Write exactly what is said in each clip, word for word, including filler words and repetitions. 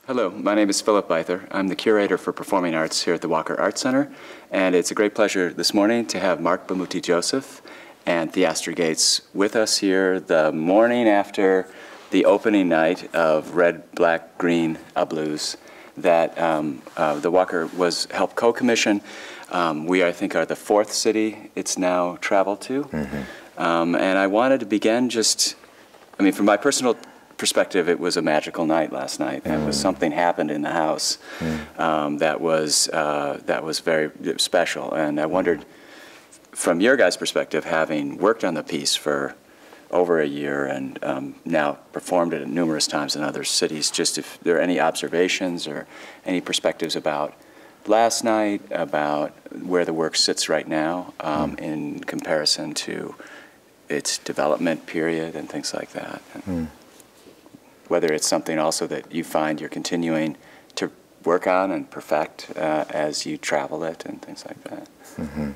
Hello, my name is Philip Bither. I'm the Curator for Performing Arts here at the Walker Art Center, and it's a great pleasure this morning to have Marc Bamuthi Joseph and Theaster Gates with us here the morning after the opening night of Red, Black, Green, A Blues that um, uh, the Walker was helped co-commission. Um, we, I think, are the fourth city it's now traveled to. Mm-hmm. um, and I wanted to begin just, I mean, from my personal perspective, it was a magical night last night. Mm. It was something happened in the house mm. um, that was uh, that was very special. And I wondered, from your guys' perspective, having worked on the piece for over a year and um, now performed it numerous times in other cities, just if there are any observations or any perspectives about last night, about where the work sits right now um, mm. in comparison to its development period and things like that. Mm. Whether it's something also that you find you're continuing to work on and perfect uh, as you travel it and things like that. Mm-hmm.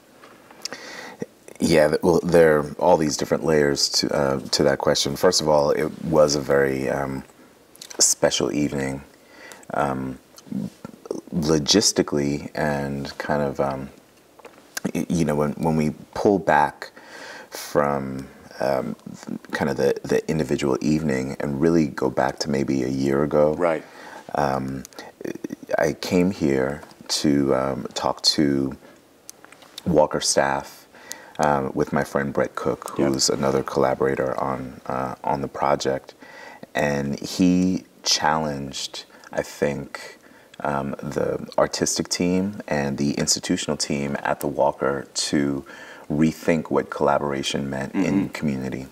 Yeah, well, there are all these different layers to, uh, to that question. First of all, it was a very um, special evening. Um, logistically and kind of, um, you know, when, when we pull back from Um, kind of the, the individual evening and really go back to maybe a year ago. Right. Um, I came here to um, talk to Walker staff um, with my friend Brett Cook, who's yep. another collaborator on uh, on the project, and he challenged, I think, um, the artistic team and the institutional team at the Walker to rethink what collaboration meant mm-hmm. in community.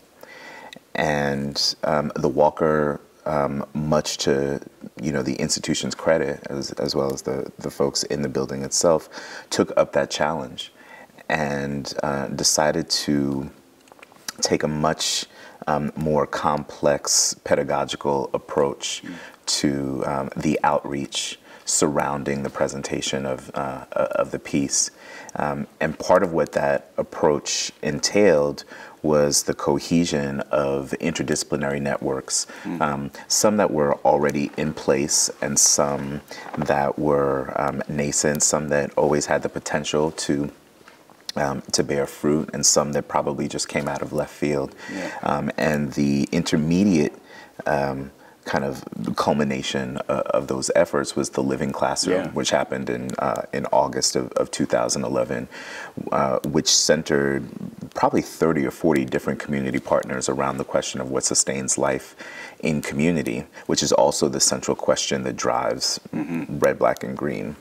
And um, the Walker, um, much to you know the institution's credit, as, as well as the, the folks in the building itself, took up that challenge and uh, decided to take a much um, more complex pedagogical approach mm-hmm. to um, the outreach surrounding the presentation of uh, of the piece. Um, and part of what that approach entailed was the cohesion of interdisciplinary networks, mm. um, some that were already in place and some that were um, nascent, some that always had the potential to um, to bear fruit, and some that probably just came out of left field. Yeah. Um, and the intermediate um, kind of culmination uh, of those efforts was the Living Classroom, yeah. which happened in uh, in August of, of two thousand eleven, uh, which centered probably thirty or forty different community partners around the question of what sustains life in community, which is also the central question that drives mm-hmm. Red, Black, and Green.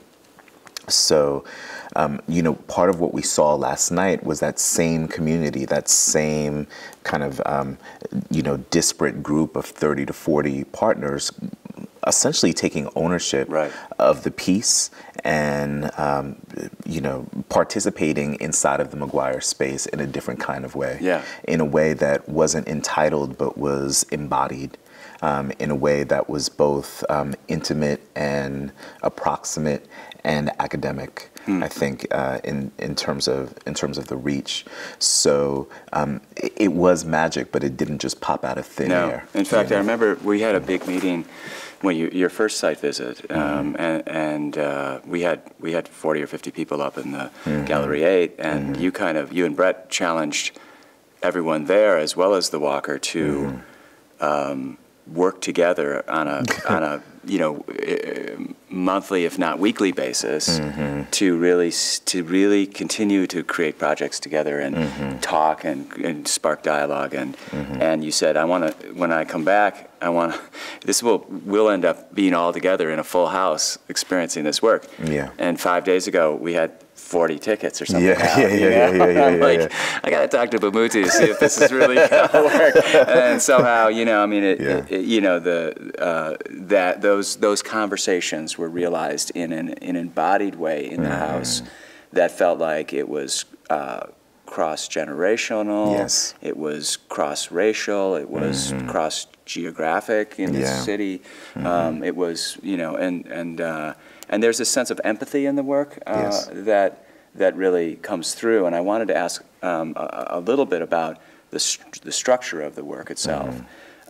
So, um, you know, part of what we saw last night was that same community, that same kind of, um, you know, disparate group of thirty to forty partners essentially taking ownership right. of the piece and, um, you know, participating inside of the McGuire space in a different kind of way, yeah. in a way that wasn't entitled but was embodied. Um, in a way that was both um, intimate and approximate and academic, hmm. I think, uh, in in terms of in terms of the reach. So um, it, it was magic, but it didn't just pop out of thin no. air. In fact, know? I remember we had a big meeting when you your first site visit, um, mm-hmm. and, and uh, we had we had forty or fifty people up in the mm-hmm. Gallery Eight, and mm-hmm. you kind of you and Brett challenged everyone there as well as the Walker to. Mm-hmm. um, work together on a on a you know monthly, if not weekly basis, mm-hmm. to really to really continue to create projects together and mm-hmm. talk and, and spark dialogue and mm-hmm. and you said I want to when I come back I want this will we'll end up being all together in a full house experiencing this work. Yeah. And five days ago we had forty tickets or something. Yeah, out, yeah, yeah, yeah, yeah, yeah, I'm yeah, like, yeah. I got to talk to Bamuthi to see if this is really going to work. And somehow, you know, I mean, it, yeah. it, you know, the uh, that those those conversations were realized in an, an embodied way in the mm-hmm. house that felt like it was uh, cross-generational. Yes. It was cross-racial. It was mm-hmm. cross-geographic in the yeah. city. Mm-hmm. Um, it was, you know, and and. Uh, And there's a sense of empathy in the work uh, yes. that that really comes through. And I wanted to ask um, a, a little bit about the st the structure of the work itself. Mm-hmm.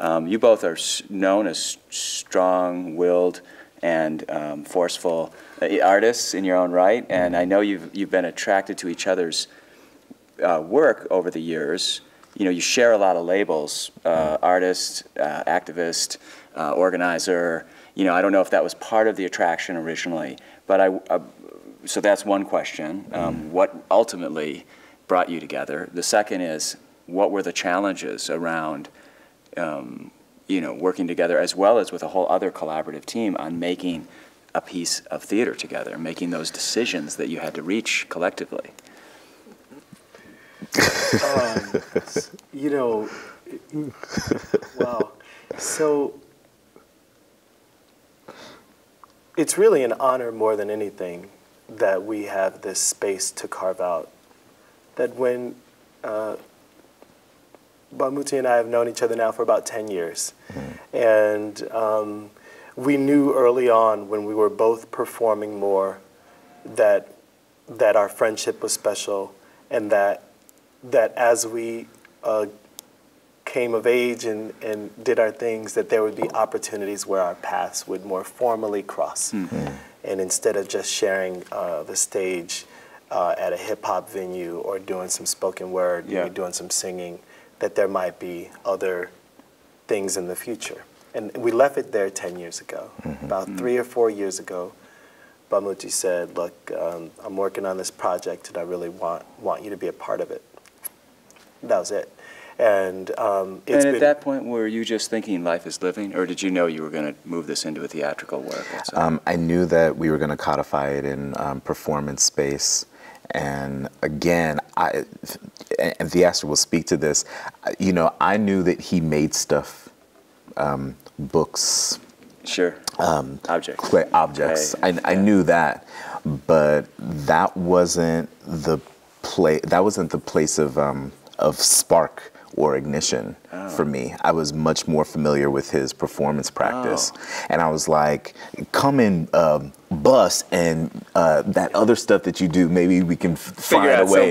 Um, you both are s known as strong-willed and um, forceful uh, artists in your own right, and I know you've, you've been attracted to each other's uh, work over the years. You know, you share a lot of labels, uh, artist, uh, activist, uh, organizer. You know, I don't know if that was part of the attraction originally, but I, uh, so that's one question. Um, what ultimately brought you together? The second is, what were the challenges around, um, you know, working together as well as with a whole other collaborative team on making a piece of theater together, making those decisions that you had to reach collectively? um, you know, wow. So it's really an honor more than anything that we have this space to carve out. That when uh, Bamuthi and I have known each other now for about ten years, mm-hmm. and um, we knew early on when we were both performing more that that our friendship was special, and that that as we uh, came of age and, and did our things, that there would be opportunities where our paths would more formally cross. Mm-hmm. And instead of just sharing uh, the stage uh, at a hip-hop venue or doing some spoken word, yeah. maybe doing some singing, that there might be other things in the future. And we left it there ten years ago. Mm-hmm. About mm-hmm. three or four years ago, Bamuthi said, look, um, I'm working on this project and I really want, want you to be a part of it. That was it. And, um, it's and at been, that point, were you just thinking life is living, or did you know you were going to move this into a theatrical work? Um, I knew that we were going to codify it in um, performance space. And again, I, and Theaster will speak to this, you know, I knew that he made stuff, um, books. Sure. Um, objects. Great objects. Right. I, I yeah. knew that, but that wasn't the place. That wasn't the place of um, of spark or ignition oh. for me. I was much more familiar with his performance practice, oh. and I was like, "Come in, um, bus, and uh, that other stuff that you do. Maybe we can Figure find out a way."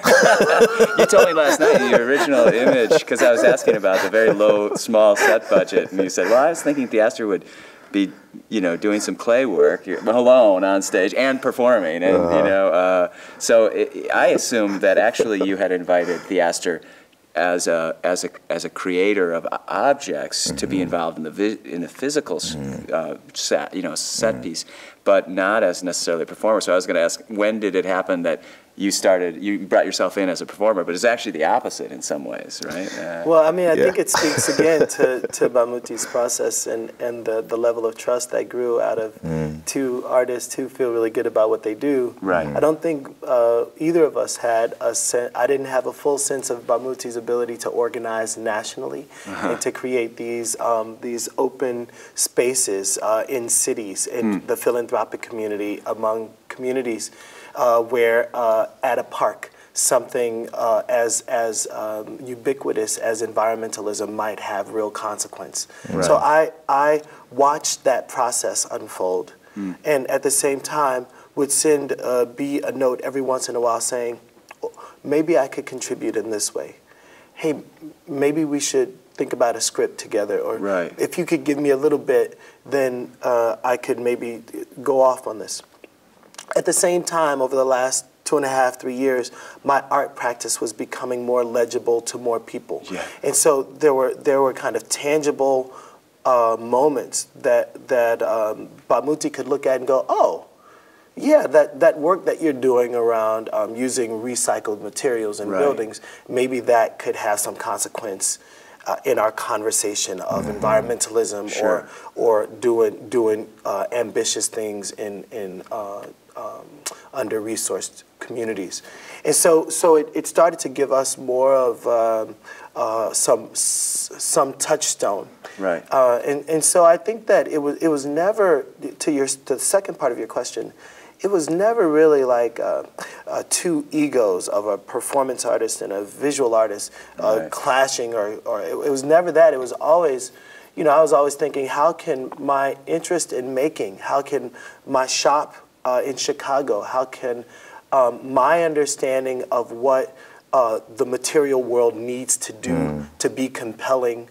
You told me last night your original image, because I was asking about the very low, small set budget, and you said, "Well, I was thinking Theaster would be, you know, doing some clay work alone on stage and performing," and uh-huh. you know, uh, so it, I assumed that actually you had invited Theaster as a as a as a creator of objects mm-hmm. to be involved in the vi in the physical mm-hmm. uh, set, you know, set mm-hmm. piece, but not as necessarily a performer. So I was going to ask, when did it happen that you started, you brought yourself in as a performer, but it's actually the opposite in some ways, right? Uh, well, I mean, I yeah. think it speaks again to, to Bamuthi's process and, and the, the level of trust that grew out of mm. two artists who feel really good about what they do. Right. I don't think uh, either of us had a sense, I didn't have a full sense of Bamuthi's ability to organize nationally uh-huh. and to create these, um, these open spaces uh, in cities, in mm. the philanthropic community, among communities. Uh, where uh, at a park, something uh, as, as um, ubiquitous as environmentalism might have real consequence. Right. So I, I watched that process unfold, mm. and at the same time would send uh, B a note every once in a while saying, oh, maybe I could contribute in this way. Hey, maybe we should think about a script together, or right. if you could give me a little bit, then uh, I could maybe go off on this. At the same time, over the last two and a half, three years, my art practice was becoming more legible to more people. Yeah. And so there were there were kind of tangible uh, moments that that um, Bamuthi could look at and go, oh, yeah, that, that work that you're doing around um, using recycled materials in right. buildings, maybe that could have some consequence Uh, in our conversation of mm-hmm. environmentalism, sure. or or doing doing uh, ambitious things in in uh, um, under-resourced communities, and so so it, it started to give us more of um, uh, some some touchstone, right? Uh, and and so I think that it was it was never, to your to the second part of your question. It was never really like uh, uh, two egos of a performance artist and a visual artist uh, right. clashing, or, or it, it was never that. It was always, you know, I was always thinking, how can my interest in making, how can my shop uh, in Chicago, how can um, my understanding of what uh, the material world needs to do mm. to be compelling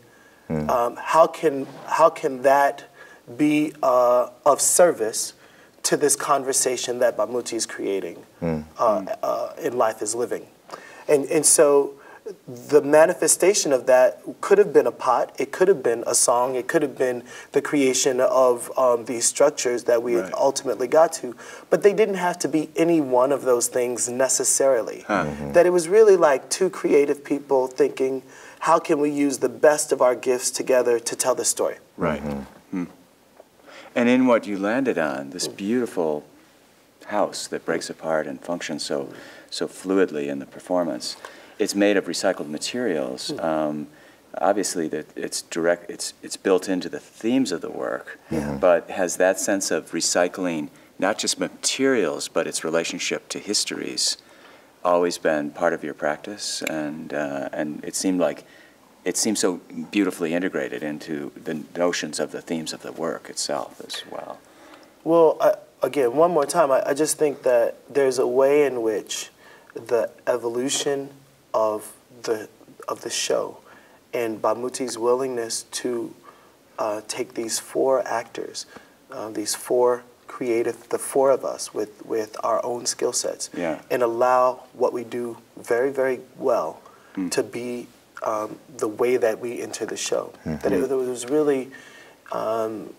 um, how can how can that be uh, of service to this conversation that Bamuthi is creating mm. uh, uh, in Life is Living? And, and so the manifestation of that could have been a pot, it could have been a song, it could have been the creation of um, these structures that we right. ultimately got to, but they didn't have to be any one of those things necessarily. Huh. Mm-hmm. That it was really like two creative people thinking, how can we use the best of our gifts together to tell this story? Right. Mm-hmm. And in what you landed on, this beautiful house that breaks apart and functions so, so fluidly in the performance, it's made of recycled materials. Um, obviously, that it's direct. It's it's built into the themes of the work. Yeah. But has that sense of recycling not just materials, but its relationship to histories, always been part of your practice? And uh, and it seemed like it seems so beautifully integrated into the notions of the themes of the work itself as well. Well, I, again, one more time, I, I just think that there's a way in which the evolution of the of the show and Bamuthi's willingness to uh, take these four actors, uh, these four creative, the four of us with, with our own skill sets, yeah. and allow what we do very, very well mm. to be um, the way that we enter the show. Mm-hmm. That it, it was really, um,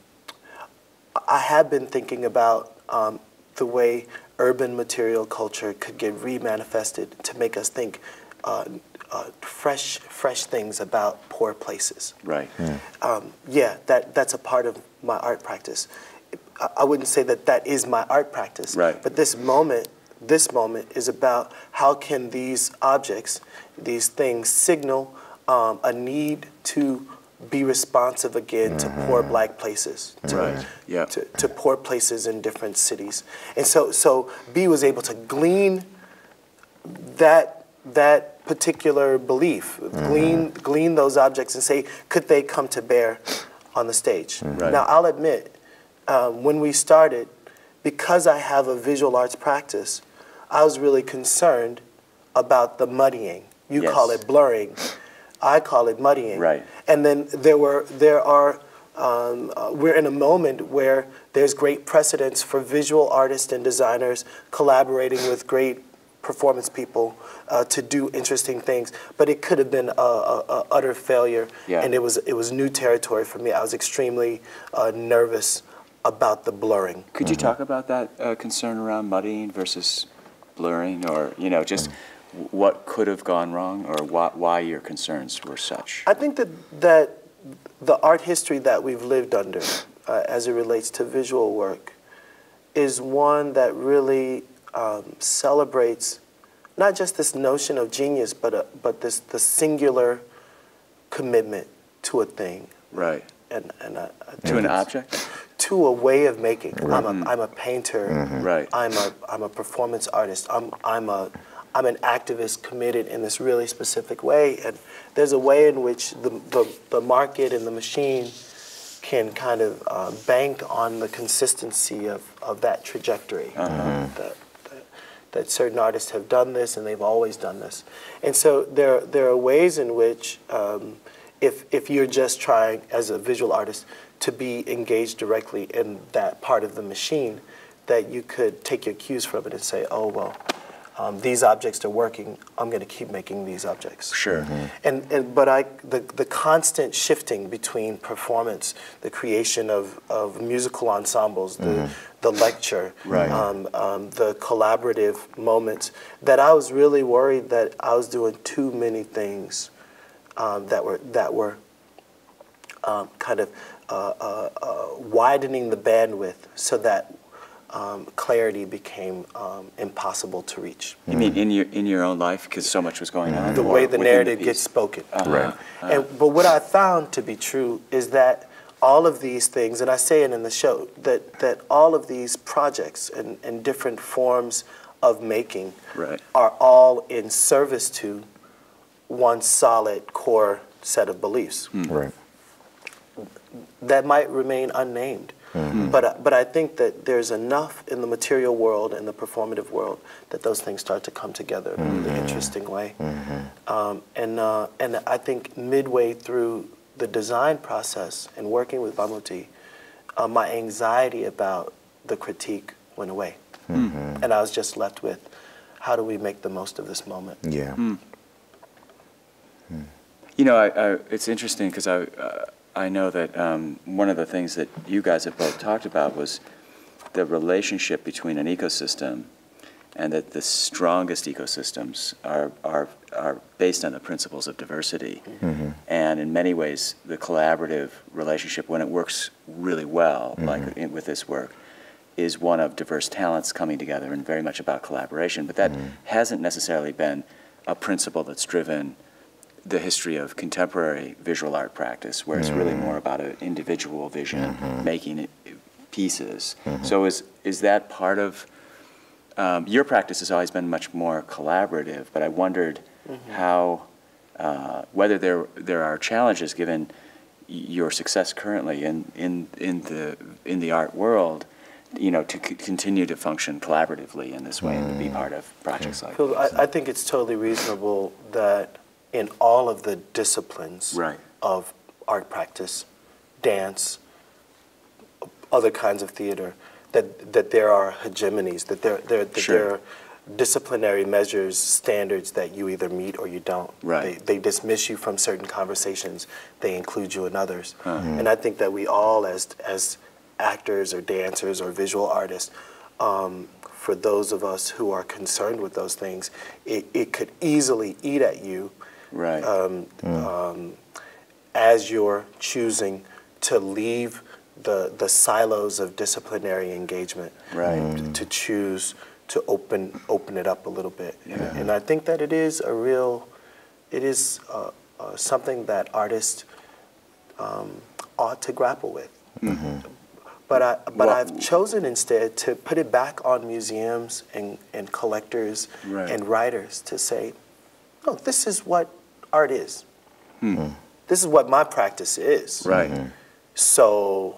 I have been thinking about um, the way urban material culture could get remanifested to make us think Uh, uh, fresh, fresh things about poor places. Right. Yeah. Um, yeah, that that's a part of my art practice. I, I wouldn't say that that is my art practice. Right. But this moment, this moment is about how can these objects, these things, signal um, a need to be responsive again mm-hmm. to poor black places, to, right. yeah. to, to poor places in different cities. And so, so B was able to glean that that particular belief, mm-hmm. glean, glean those objects and say, could they come to bear on the stage? Mm-hmm. Right. Now, I'll admit, um, when we started, because I have a visual arts practice, I was really concerned about the muddying. You yes. call it blurring. I call it muddying. Right. And then there were, there are, um, uh, we're in a moment where there's great precedence for visual artists and designers collaborating with great performance people uh, to do interesting things, but it could have been a, a, a utter failure, yeah. and it was it was new territory for me. I was extremely uh, nervous about the blurring. Could mm-hmm. you talk about that uh, concern around muddying versus blurring, or you know, just mm-hmm. what could have gone wrong, or why, why your concerns were such? I think that that the art history that we've lived under, uh, as it relates to visual work, is one that really Um, celebrates not just this notion of genius, but a, but this the singular commitment to a thing, right? And and I, I to an object, to a way of making. Right. I'm a I'm a painter, mm-hmm. right? I'm a I'm a performance artist. I'm I'm a I'm an activist committed in this really specific way, and there's a way in which the the, the market and the machine can kind of uh, bank on the consistency of, of that trajectory. Uh-huh. that, that certain artists have done this, and they've always done this. And so there, there are ways in which, um, if, if you're just trying, as a visual artist, to be engaged directly in that part of the machine, that you could take your cues from it and say, oh, well, um, these objects are working, I'm going to keep making these objects. Sure. Mm-hmm. And, and but I, the, the constant shifting between performance, the creation of, of musical ensembles, the, mm-hmm. the lecture, right. um, um, the collaborative moments, that I was really worried that I was doing too many things um, that were that were um, kind of uh, uh, uh, widening the bandwidth so that Um, clarity became um, impossible to reach. You mean in your in your own life, because so much was going on? The way the narrative the gets spoken. Uh-huh. Right. Uh-huh. And but what I found to be true is that all of these things, and I say it in the show, that that all of these projects and, and different forms of making right. are all in service to one solid core set of beliefs. Mm. Right. That might remain unnamed. Mm-hmm. But but I think that there's enough in the material world and the performative world that those things start to come together in a really interesting way. Mm-hmm. um, and uh, and I think midway through the design process and working with Bamuthi, uh, my anxiety about the critique went away. Mm-hmm. And I was just left with, how do we make the most of this moment? Yeah. Mm. Mm. You know, I, I, it's interesting because I, uh, I know that um, one of the things that you guys have both talked about was the relationship between an ecosystem, and that the strongest ecosystems are, are, are based on the principles of diversity. Mm-hmm. And in many ways, the collaborative relationship, when it works really well, mm-hmm. like in, with this work, is one of diverse talents coming together and very much about collaboration. But that mm-hmm. hasn't necessarily been a principle that's driven the history of contemporary visual art practice, where it's mm-hmm. really more about an individual vision, mm-hmm. making it pieces. Mm-hmm. So is, is that part of, um, your practice has always been much more collaborative, but I wondered mm-hmm. how, uh, whether there, there are challenges given your success currently in, in, in, the, in the art world, you know, to c continue to function collaboratively in this way mm-hmm. and to be part of projects like Phil, this. I, I think it's totally reasonable that in all of the disciplines right. of art practice, dance, other kinds of theater, that that there are hegemonies, that there there that sure. there are disciplinary measures, standards that you either meet or you don't. Right. They, they dismiss you from certain conversations. They include you in others. Uh-huh. And I think that we all, as as actors or dancers or visual artists, um, for those of us who are concerned with those things, it, it could easily eat at you. Right. Um, mm. um, as you're choosing to leave the the silos of disciplinary engagement, right. to, to choose to open open it up a little bit. Yeah. And, and I think that it is a real, it is uh, uh, something that artists um, ought to grapple with. Mm-hmm. But I but Well, I've chosen instead to put it back on museums and and collectors right. and writers to say, no, this is what art is. Mm-hmm. This is what my practice is. Right. Mm-hmm. So,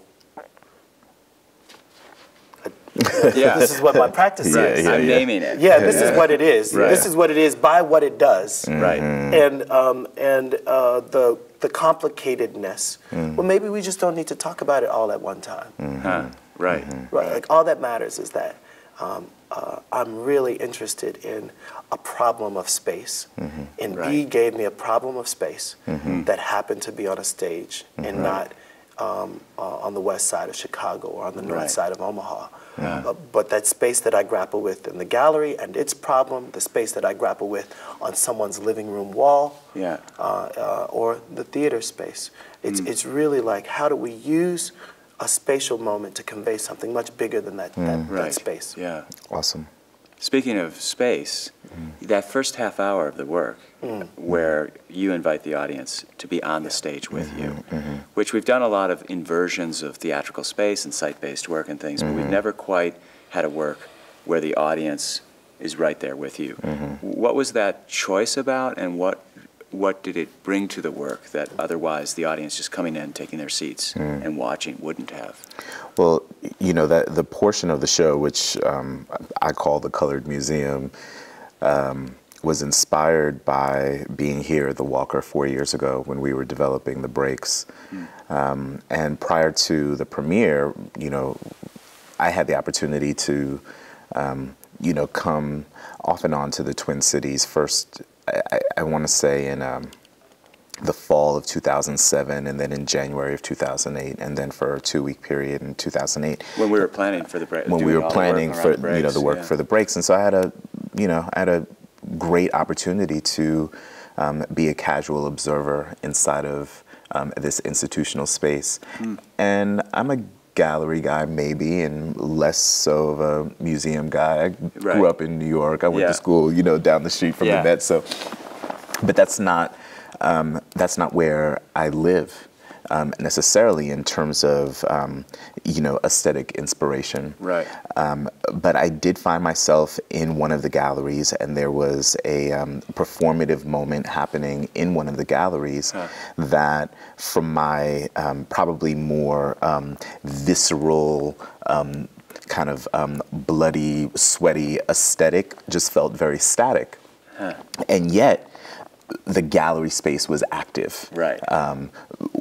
uh, Yeah. this is what my practice Yeah, is. yeah, I'm yeah. naming it. Yeah, this is what it is. Right. This is what it is by what it does. Right. And um, and uh, the the complicatedness. Mm. Well, maybe we just don't need to talk about it all at one time. Mm-hmm. Huh. Right. Mm-hmm. Right. Like all that matters is that um, uh, I'm really interested in a problem of space, Mm-hmm. and Right. B gave me a problem of space Mm-hmm. that happened to be on a stage and Right. not um, uh, on the west side of Chicago or on the north Right. side of Omaha. Yeah. Uh, but that space that I grapple with in the gallery and its problem, the space that I grapple with on someone's living room wall, Yeah. uh, uh, or the theater space. It's, Mm. it's really like, how do we use a spatial moment to convey something much bigger than that, that, Mm. that Right. space? Yeah. Awesome. Speaking of space, that first half hour of the work, Mm. where you invite the audience to be on the stage with you, Mm-hmm. which we've done a lot of inversions of theatrical space and site-based work and things, but we've Mm-hmm. never quite had a work where the audience is right there with you. Mm-hmm. What was that choice about, and what what did it bring to the work that otherwise the audience just coming in, taking their seats Mm. and watching wouldn't have? Well, you know, that the portion of the show, which um, I call the Colored Museum, um, was inspired by being here at the Walker four years ago when we were developing the breaks. Mm. Um, and prior to the premiere, you know, I had the opportunity to, um, you know, come off and on to the Twin Cities first, I, I, I want to say in um, the fall of two thousand seven, and then in January of two thousand eight, and then for a two-week period in two thousand eight. When we were planning for the break. When we doing were all the planning work for, around the you know, breaks, the work yeah. for the breaks. And so I had a, you know, I had a great opportunity to um, be a casual observer inside of um, this institutional space. Mm. And I'm a gallery guy, maybe, and less so of a museum guy. I Right. grew up in New York. I went Yeah. to school, you know, down the street from Yeah. the Met. So, but that's not um, that's not where I live um, necessarily in terms of um, you know, aesthetic inspiration. Right. Um, but I did find myself in one of the galleries, and there was a um, performative moment happening in one of the galleries Huh. that, from my um, probably more um, visceral, um, kind of um, bloody, sweaty aesthetic, just felt very static. Huh. And yet, the gallery space was active. Right. Um,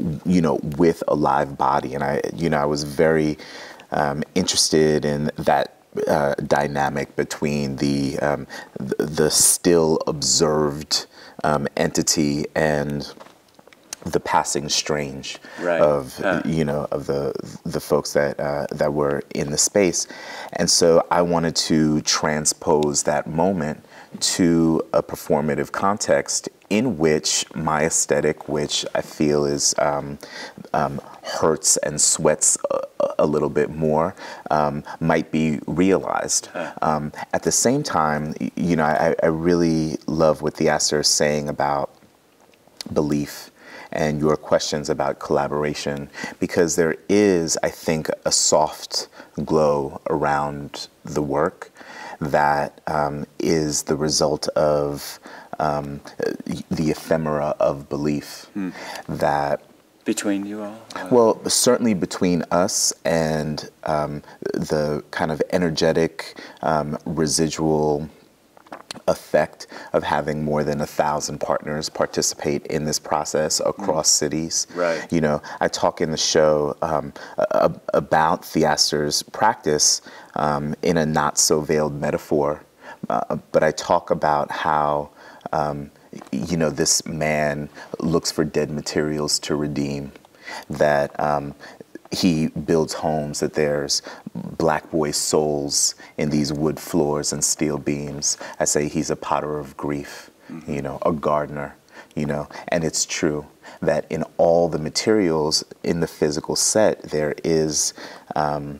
you know, with a live body. And I, you know, I was very um, interested in that uh, dynamic between the um, the, the still observed um, entity and the passing strange right. of huh. you know of the the folks that uh, that were in the space, and so I wanted to transpose that moment to a performative context in which my aesthetic, which I feel is um, um, hurts and sweats a, a little bit more, um, might be realized. Huh. Um, at the same time, you know, I, I really love what Theaster is saying about belief and your questions about collaboration, because there is, I think, a soft glow around the work that um, is the result of um, the ephemera of belief hmm. that between you all? Uh, well, certainly between us and um, the kind of energetic um, residual effect of having more than a thousand partners participate in this process across mm. cities. Right. You know, I talk in the show um, a, about Theaster's practice um, in a not so veiled metaphor, uh, but I talk about how um, you know, this man looks for dead materials to redeem, that um, he builds homes, that there's black boy souls in these wood floors and steel beams. I say he's a potter of grief, mm-hmm. you know, a gardener, you know, and it's true that in all the materials in the physical set, there is um,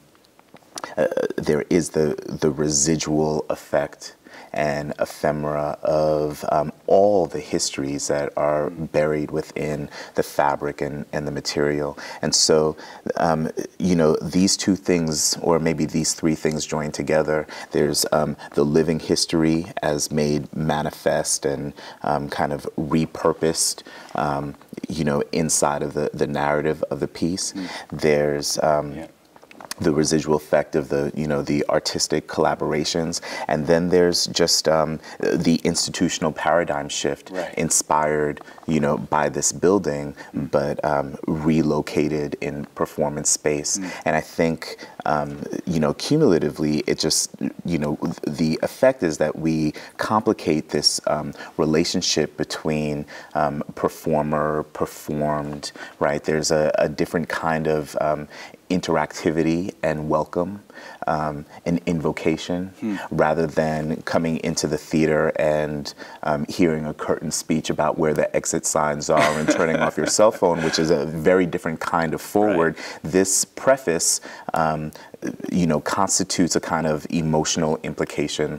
uh, there is the the residual effect and ephemera of um, all the histories that are buried within the fabric and, and the material. And so, um, you know, these two things, or maybe these three things joined together, there's um, the living history as made manifest and um, kind of repurposed, um, you know, inside of the, the narrative of the piece. Mm. There's um, yeah. the residual effect of the, you know, the artistic collaborations. And then there's just um, the institutional paradigm shift right. inspired, you know, by this building, mm. but um, relocated in performance space. Mm. And I think, um, you know, cumulatively, it just, you know, the effect is that we complicate this um, relationship between um, performer, performed, right? There's a, a different kind of um, interactivity and welcome, um, an invocation, hmm. rather than coming into the theater and um, hearing a curtain speech about where the exit signs are and turning off your cell phone, which is a very different kind of forward. Right. This preface, um, you know, constitutes a kind of emotional implication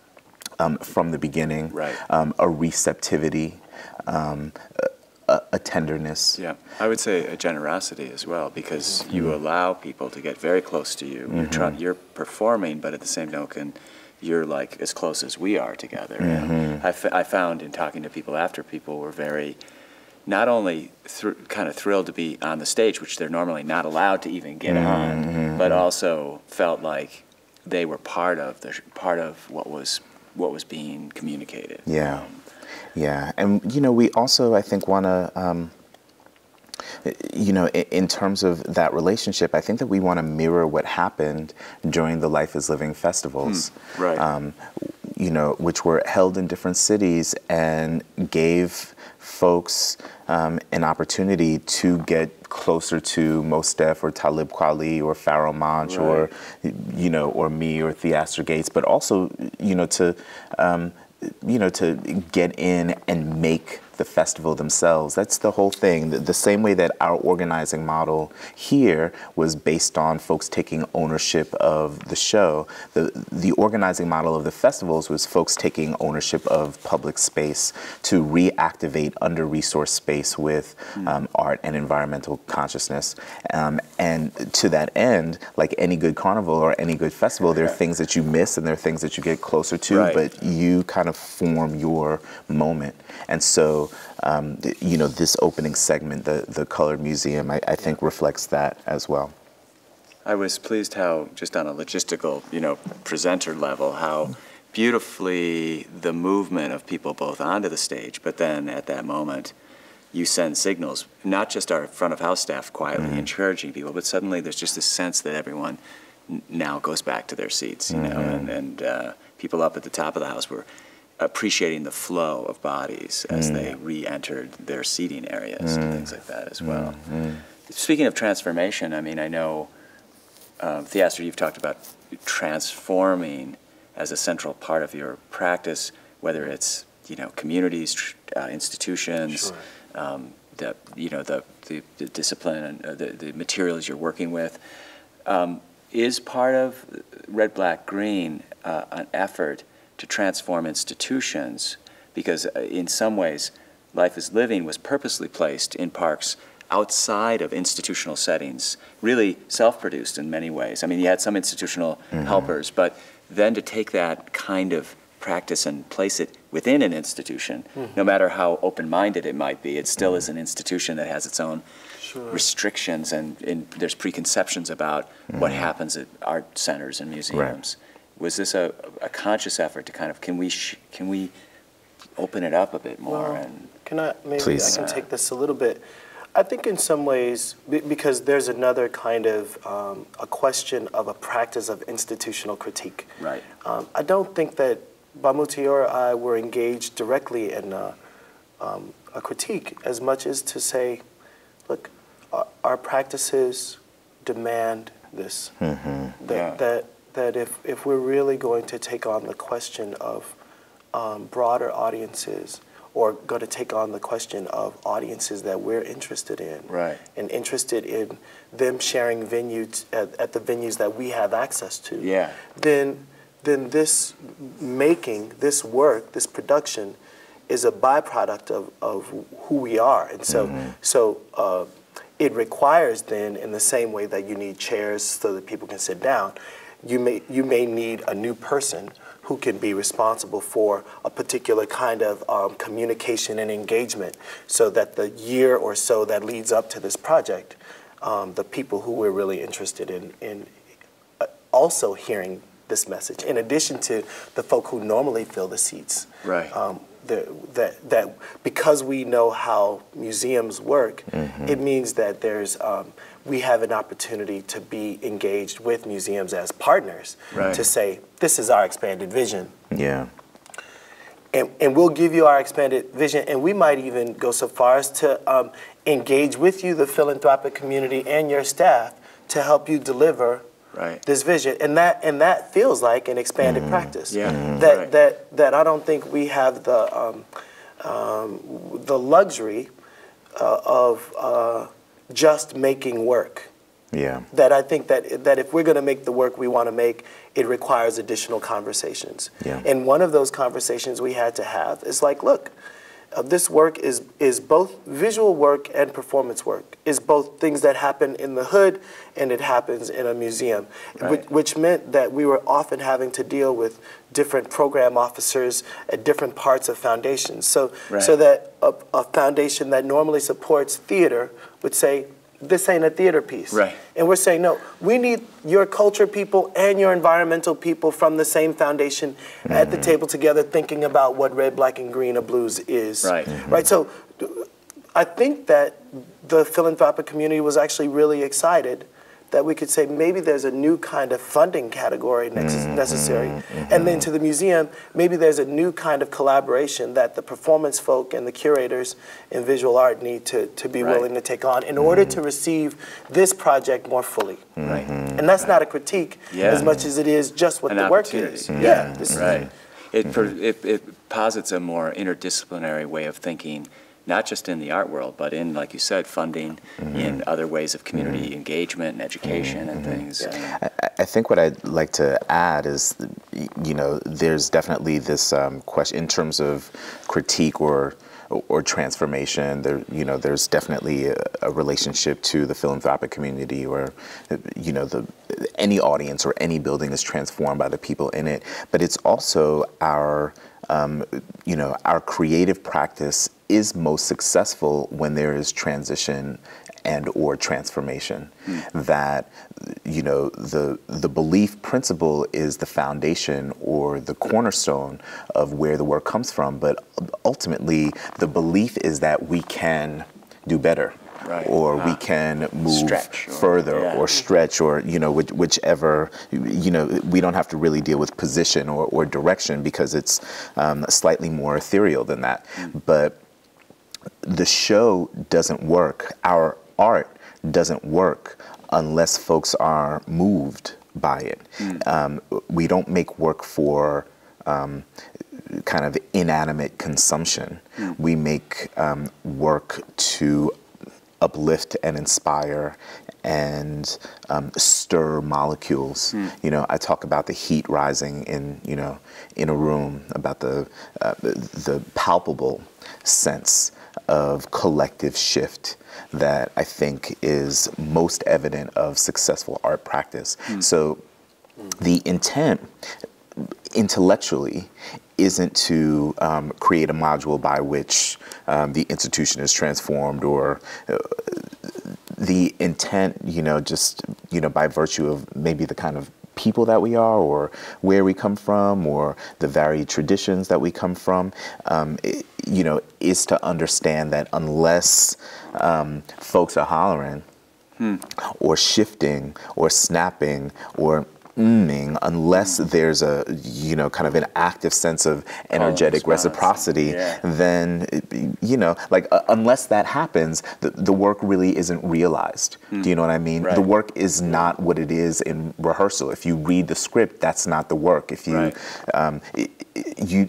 um, from the beginning, right. um, a receptivity, um, A, a tenderness. Yeah, I would say a generosity as well, because mm-hmm. you allow people to get very close to you. Mm-hmm. You're, trying, you're performing, but at the same token, you're like as close as we are together. Mm-hmm. And I, f I found in talking to people after, people were very, not only thr kind of thrilled to be on the stage, which they're normally not allowed to even get mm-hmm. on, but also felt like they were part of the part of what was what was being communicated. Yeah. Um, Yeah, and you know, we also, I think, want to, um, you know, in, in terms of that relationship, I think that we want to mirror what happened during the Life is Living festivals, hmm, right? Um, you know, which were held in different cities and gave folks um, an opportunity to get closer to Mos Def or Talib Kweli or Pharoah Monch, right. or you know, or me or Theaster Gates, but also, you know, to um, you know, to get in and make the festival themselves. That's the whole thing. The, the same way that our organizing model here was based on folks taking ownership of the show, the, the organizing model of the festivals was folks taking ownership of public space to reactivate under-resourced space with mm. um, art and environmental consciousness. Um, and to that end, like any good carnival or any good festival, there are things that you miss and there are things that you get closer to, right. but you kind of form your moment. And so, um, you know, this opening segment, the, the Colored Museum, I, I think reflects that as well. I was pleased how, just on a logistical, you know, presenter level, how beautifully the movement of people both onto the stage, but then at that moment, you send signals, not just our front of house staff quietly mm-hmm. encouraging people, but suddenly there's just this sense that everyone n now goes back to their seats, you mm-hmm. know, and, and uh, people up at the top of the house were appreciating the flow of bodies as mm-hmm. they re-entered their seating areas mm-hmm. and things like that as well. Mm-hmm. Speaking of transformation, I mean, I know, um, Theaster, you've talked about transforming as a central part of your practice, whether it's, you know, communities, uh, institutions, sure. um, the, you know, the, the, the discipline and uh, the, the materials you're working with. Um, is part of Red, Black, Green uh, an effort to transform institutions? Because uh, in some ways, Life is Living was purposely placed in parks outside of institutional settings, really self-produced in many ways. I mean, you had some institutional mm-hmm. helpers, but then to take that kind of practice and place it within an institution, mm-hmm. no matter how open-minded it might be, it still mm-hmm. is an institution that has its own sure. restrictions, and, and there's preconceptions about mm-hmm. what happens at art centers and museums. Right. Was this a, a conscious effort to kind of, can we, sh can we open it up a bit more? Well, and can I, maybe Please. I can take this a little bit. I think in some ways, because there's another kind of um, a question of a practice of institutional critique. Right. Um, I don't think that Bamuthi or I were engaged directly in a, um, a critique as much as to say, look, our, our practices demand this. Mm-hmm. That, yeah. that, that if, if we're really going to take on the question of um, broader audiences, or going to take on the question of audiences that we're interested in, right. and interested in them sharing venues at, at the venues that we have access to, yeah. then, then this making, this work, this production is a byproduct of, of who we are. And so, mm-hmm. so uh, it requires then, in the same way that you need chairs so that people can sit down, you may, you may need a new person who can be responsible for a particular kind of um, communication and engagement, so that the year or so that leads up to this project, um, the people who we're really interested in, in uh, also hearing this message, in addition to the folk who normally fill the seats. Right. Um, the, that, that because we know how museums work, mm-hmm. it means that there's, um, we have an opportunity to be engaged with museums as partners, right. to say, this is our expanded vision. Yeah. And, and we'll give you our expanded vision, and we might even go so far as to um, engage with you, the philanthropic community, and your staff to help you deliver right. this vision. And that, and that feels like an expanded mm-hmm. practice. Yeah. Mm-hmm. That, right. that, that I don't think we have the, um, um, the luxury uh, of uh, just making work. Yeah. That I think that, that if we're going to make the work we want to make, it requires additional conversations. Yeah. And one of those conversations we had to have is like, look, uh, this work is, is both visual work and performance work. Is both things that happen in the hood and it happens in a museum, right. which, which meant that we were often having to deal with different program officers at different parts of foundations. So, right. so that a, a foundation that normally supports theater would say, this ain't a theater piece. Right. And we're saying, no, we need your culture people and your environmental people from the same foundation mm-hmm. at the table together thinking about what red, black, and green or blues is. Right. Mm-hmm. Right. So I think that the philanthropic community was actually really excited that we could say maybe there's a new kind of funding category mm-hmm. necessary. Mm-hmm. And then to the museum, maybe there's a new kind of collaboration that the performance folk and the curators in visual art need to, to be right. willing to take on in mm-hmm. order to receive this project more fully. Right. Mm-hmm. And that's right. not a critique yeah. as much as it is just what An the work is. Mm-hmm. Yeah. This right. Is, it, per, it, it posits a more interdisciplinary way of thinking, not just in the art world, but in, like you said, funding, mm-hmm. in other ways of community mm-hmm. engagement and education mm-hmm. and things. Yeah. I, I think what I'd like to add is, you know, there's definitely this um, question in terms of critique or or transformation. There, you know, there's definitely a, a relationship to the philanthropic community, where, you know, the any audience or any building is transformed by the people in it. But it's also our, um, you know, our creative practice is most successful when there is transition and or transformation. Mm. That, you know, the the belief principle is the foundation or the cornerstone of where the work comes from, but ultimately the belief is that we can do better. Right. Or ah. we can move stretch or, further yeah. or stretch or, you know, which, whichever, you know, we don't have to really deal with position or, or direction because it's um, slightly more ethereal than that. Mm. But the show doesn't work. Our art doesn't work unless folks are moved by it. Mm. Um, we don't make work for um, kind of inanimate consumption. Mm. We make um, work to uplift and inspire and um, stir molecules. Mm. You know, I talk about the heat rising in, you know, in a room, about the, uh, the, the palpable sense of collective shift that I think is most evident of successful art practice. Mm. So mm. the intent intellectually isn't to um, create a module by which um, the institution is transformed, or uh, the intent, you know, just, you know, by virtue of maybe the kind of people that we are, or where we come from, or the varied traditions that we come from, um, it, you know, is to understand that unless um, folks are hollering hmm. or shifting or snapping or mm-ing, unless there's a, you know, kind of an active sense of energetic oh, reciprocity, yeah. then, you know, like uh, unless that happens, the, the work really isn't realized. Mm. Do you know what I mean? Right. The work is not what it is in rehearsal. If you read the script, that's not the work. If you, right. um, you,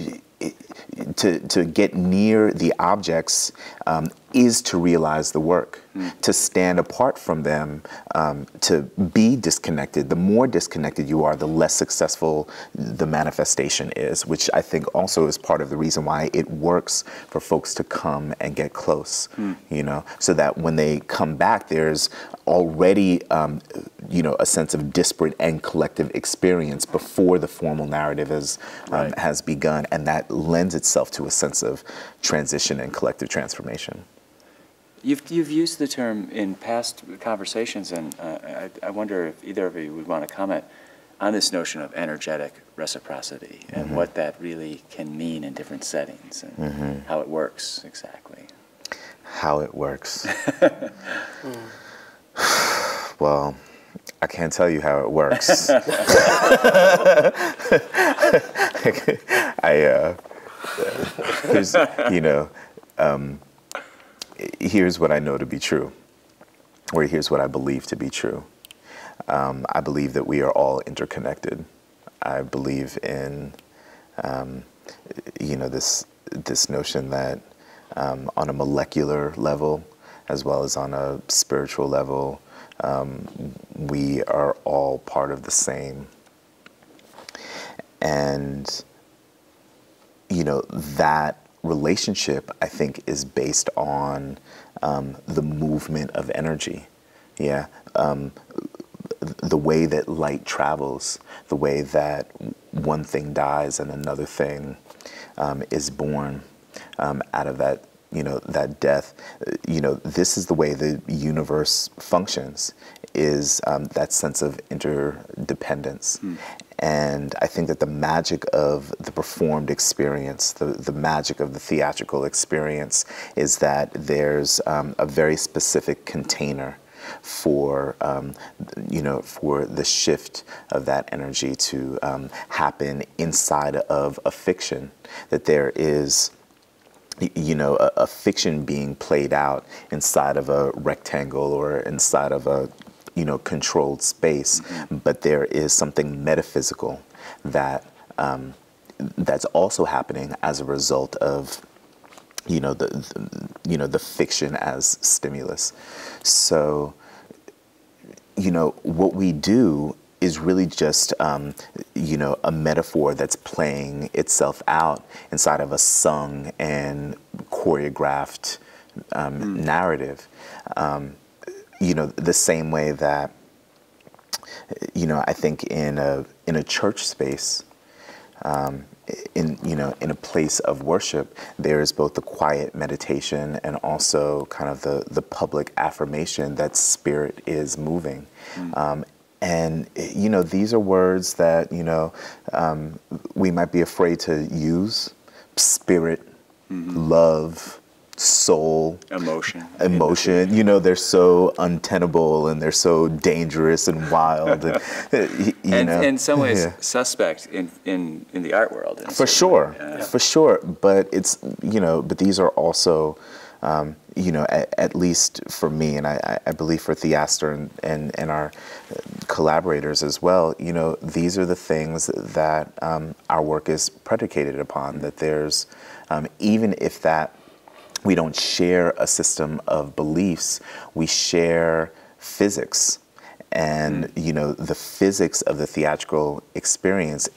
to, to get near the objects um, is to realize the work. Mm. To stand apart from them, um, to be disconnected. The more disconnected you are, the less successful the manifestation is, which I think also is part of the reason why it works for folks to come and get close, mm. you know, so that when they come back, there's already, um, you know, a sense of disparate and collective experience before the formal narrative has, um, right. has begun, and that lends itself to a sense of transition and collective transformation. You've, you've used the term in past conversations, and uh, I, I wonder if either of you would want to comment on this notion of energetic reciprocity and mm-hmm. what that really can mean in different settings and mm-hmm. how it works exactly. How it works. Well, I can't tell you how it works. I, uh, here's, you know, um, here's what I know to be true, or here's what I believe to be true. Um, I believe that we are all interconnected. I believe in, um, you know, this this notion that um, on a molecular level, as well as on a spiritual level, um, we are all part of the same. And, you know, that relationship, I think, is based on um, the movement of energy. Yeah. Um, the way that light travels, the way that one thing dies and another thing um, is born um, out of that, you know, that death. You know, this is the way the universe functions, is um, that sense of interdependence. Mm. And I think that the magic of the performed experience, the, the magic of the theatrical experience, is that there's um, a very specific container for, um, you know, for the shift of that energy to um, happen inside of a fiction. That there is, you know, a, a fiction being played out inside of a rectangle or inside of a, you know, controlled space, mm-hmm. but there is something metaphysical that um, that's also happening as a result of, you know, the, the you know the fiction as stimulus. So, you know, what we do is really just, um, you know, a metaphor that's playing itself out inside of a sung and choreographed um, mm. narrative. Um, you know, the same way that, you know, I think in a in a church space, um, in you know in a place of worship, there is both the quiet meditation and also kind of the the public affirmation that spirit is moving. Mm. Um, and you know these are words that you know um, we might be afraid to use. Spirit, mm-hmm. love, soul, emotion, emotion. You know, they're so untenable and they're so dangerous and wild. And, you and know, in some ways, yeah. suspect in, in, in the art world. For sure, yeah. for sure. But it's you know, but these are also, um, you know, at, at least for me, and I, I believe for Theaster and, and and our collaborators as well. You know, these are the things that um, our work is predicated upon. Mm-hmm. That there's, um, even if that. We don't share a system of beliefs, we share physics. And, mm. you know, the physics of the theatrical experience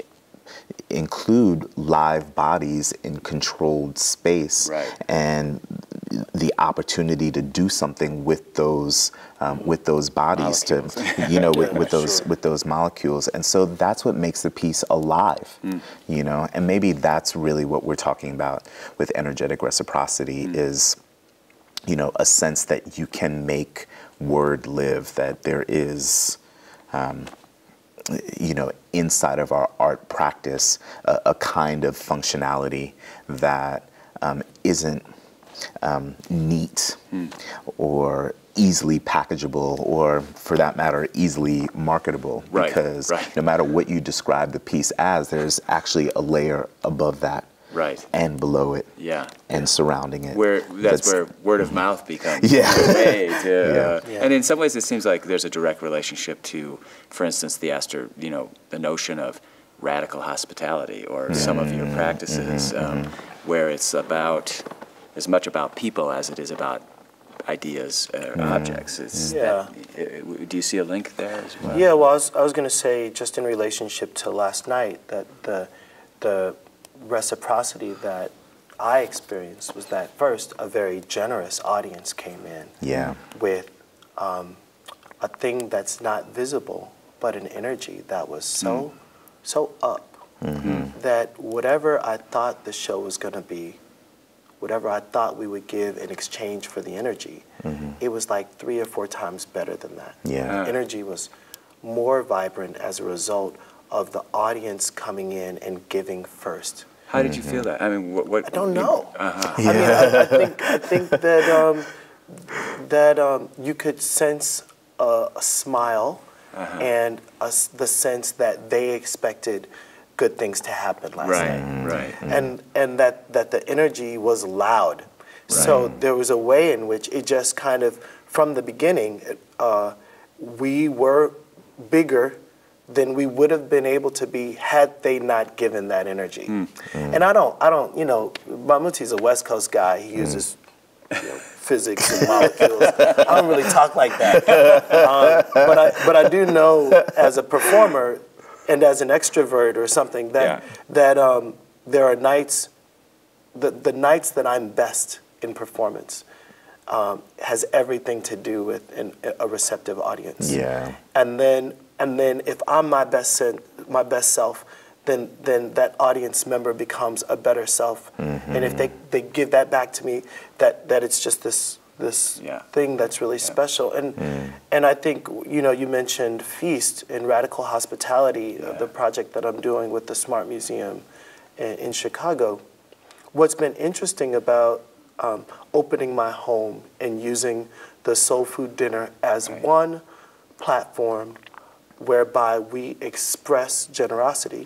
include live bodies in controlled space. Right. And the opportunity to do something with those um, with those bodies, molecules. to you know with, yeah, with those sure. with those molecules, and so that's what makes the piece alive, mm. you know. And maybe that's really what we're talking about with energetic reciprocity mm. is, you know, a sense that you can make word live, that there is, um, you know, inside of our art practice, a, a kind of functionality that um, isn't. Um, neat mm. or easily packageable, or for that matter, easily marketable. Right, because right. no matter what you describe the piece as, there's actually a layer above that, right, and below it, yeah, and surrounding it. Where that's, that's where word of mouth becomes yeah. a way to, yeah. Uh, yeah. and in some ways, it seems like there's a direct relationship to, for instance, Theaster. You know, the notion of radical hospitality, or mm-hmm. some of your practices, mm-hmm. um, where it's about. As much about people as it is about ideas or mm. objects. Is yeah. That, do you see a link there as well? Yeah, well, I was, I was going to say, just in relationship to last night, that the, the reciprocity that I experienced was that, first, a very generous audience came in yeah. with um, a thing that's not visible, but an energy that was so, mm. so up, mm-hmm. that whatever I thought the show was going to be, whatever I thought we would give in exchange for the energy, mm-hmm. it was like three or four times better than that. Yeah. The energy was more vibrant as a result of the audience coming in and giving first. How did you feel that? I mean, what? what I don't know. You, uh-huh. yeah. I mean, I, I think I think that um, that um, you could sense a, a smile uh-huh. and a, the sense that they expected good things to happen last right, night. Right, right. And and that, that the energy was loud. Right. So there was a way in which it just kind of, from the beginning, uh, we were bigger than we would have been able to be had they not given that energy. Mm. Mm. And I don't, I don't, you know, Bamuthi's a West Coast guy. He uses mm. you know, physics and molecules. I don't really talk like that. Um, but I, but I do know as a performer, and as an extrovert or something, that yeah. that um, there are nights, the, the nights that I'm best in performance um, has everything to do with an, a receptive audience. Yeah. And then and then if I'm my best sen- my best self, then then that audience member becomes a better self. Mm-hmm. And if they, they give that back to me, that, that it's just this this yeah. thing that's really yeah. special. And mm. and I think, you know, you mentioned Feast and Radical Hospitality, yeah. uh, the project that I'm doing with the Smart Museum in, in Chicago. What's been interesting about um, opening my home and using the Soul Food Dinner as right. one platform whereby we express generosity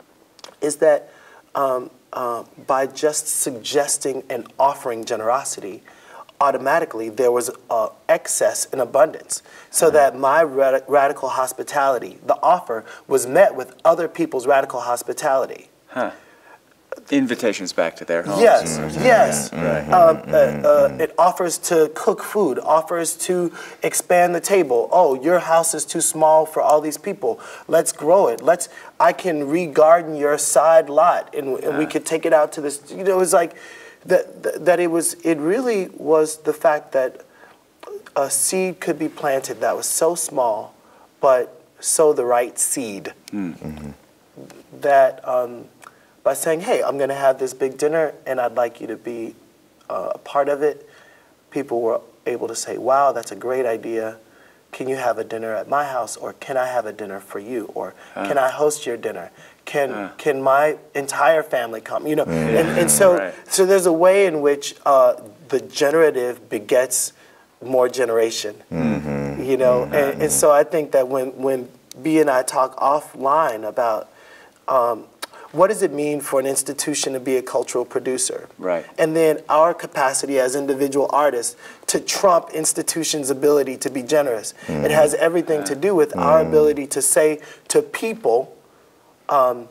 is that um, uh, by just suggesting and offering generosity, automatically there was uh, excess and abundance. So uh-huh. that my rad- radical hospitality, the offer, was met with other people's radical hospitality. Huh. Invitations back to their homes. Yes, mm-hmm. yes. Mm-hmm. Um, uh, uh, it offers to cook food, offers to expand the table. Oh, your house is too small for all these people. Let's grow it. Let's. I can re-garden your side lot, and, and uh. we could take it out to this. You know, it was like that. That it was. It really was the fact that a seed could be planted that was so small, but sow the right seed. Mm-hmm. That. Um, by saying, hey, I'm going to have this big dinner, and I'd like you to be uh, a part of it. People were able to say, wow, that's a great idea. Can you have a dinner at my house, or can I have a dinner for you, or uh. can I host your dinner? Can uh. can my entire family come? You know, mm. and, and so right. so there's a way in which uh, the generative begets more generation. Mm-hmm. You know, mm-hmm. and, and so I think that when when B and I talk offline about um, what does it mean for an institution to be a cultural producer, right? And then our capacity as individual artists to trump institutions' ability to be generous. Mm. It has everything yeah. to do with mm. our ability to say to people, um,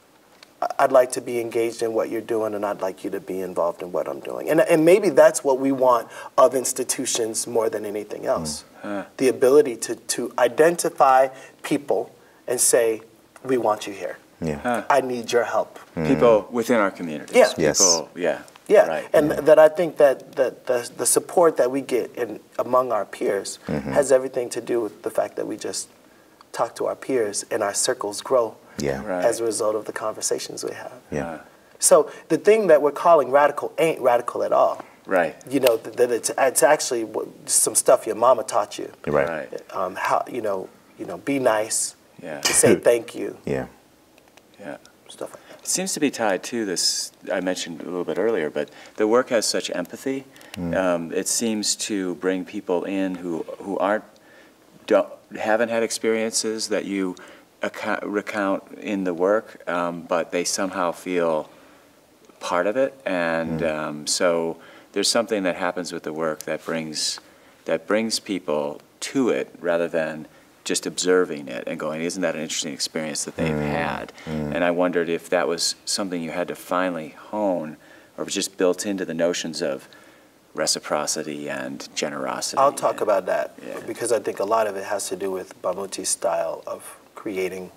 I'd like to be engaged in what you're doing, and I'd like you to be involved in what I'm doing. And, and maybe that's what we want of institutions more than anything else. Mm. Huh. The ability to, to identify people and say, we want you here. Yeah. Huh. I need your help. Mm. People within our communities. Yeah. Yes. People, yeah. Yeah, right. and yeah. that I think that, that the, the support that we get in, among our peers mm-hmm. has everything to do with the fact that we just talk to our peers and our circles grow yeah. right. as a result of the conversations we have. Yeah. So the thing that we're calling radical ain't radical at all. Right. You know, that it's, it's actually some stuff your mama taught you. Right. right. Um, how, you know, you know, be nice, yeah. say thank you. Yeah. Yeah. Stuff like that. It seems to be tied to this, I mentioned a little bit earlier, but the work has such empathy. Mm. Um, it seems to bring people in who, who aren't, don't, haven't had experiences that you account, recount in the work, um, but they somehow feel part of it. And mm. um, so there's something that happens with the work that brings, that brings people to it rather than just observing it and going, isn't that an interesting experience that they've mm, had? Mm. And I wondered if that was something you had to finally hone, or was just built into the notions of reciprocity and generosity. I'll talk and, about that yeah. because I think a lot of it has to do with Bamuthi's style of creating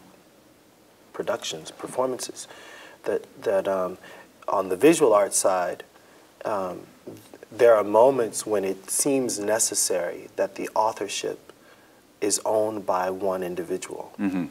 productions, performances. That, that um, on the visual art side, um, there are moments when it seems necessary that the authorship is owned by one individual. Mm-hmm.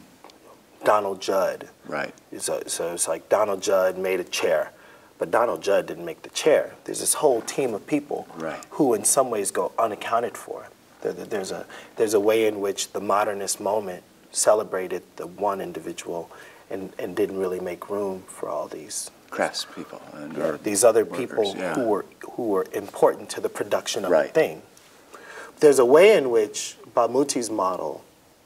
Donald Judd. Right. So, so it's like Donald Judd made a chair, but Donald Judd didn't make the chair. There's this whole team of people right. who in some ways go unaccounted for. There, there's, a, there's a way in which the modernist moment celebrated the one individual and, and didn't really make room for all these crafts people and yeah, these other workers, people yeah. who were who were important to the production of right. the thing. There's a way in which Bamuthi's model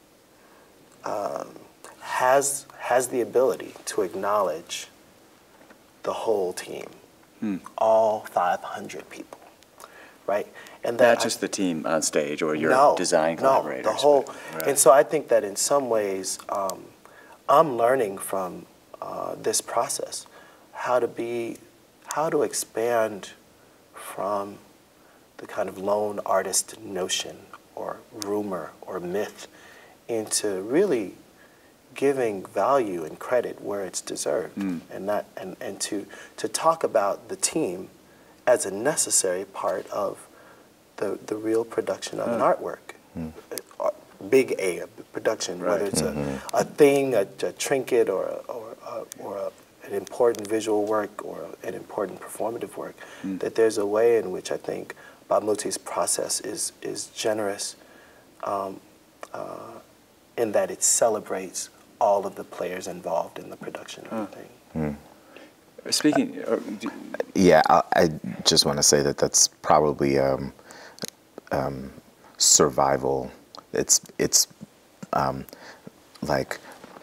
um, has has the ability to acknowledge the whole team, hmm. all five hundred people, right? And that not just I, the team on stage or your no, design collaborators. No, the whole. Right. And so I think that in some ways, um, I'm learning from uh, this process how to be, how to expand from the kind of lone artist notion or rumor or myth into really giving value and credit where it's deserved, mm. and that and, and to to talk about the team as a necessary part of the the real production of uh. an artwork, mm. uh, big A, a production, right. whether it's mm-hmm. a, a thing, a, a trinket, or a, or a, or a, an important visual work or an important performative work. Mm. That there's a way in which I think Bamuthi's process is is generous, um, uh, in that it celebrates all of the players involved in the production of the thing. Mm. Speaking, uh, yeah, I, I just want to say that that's probably um, um, survival. It's it's um, like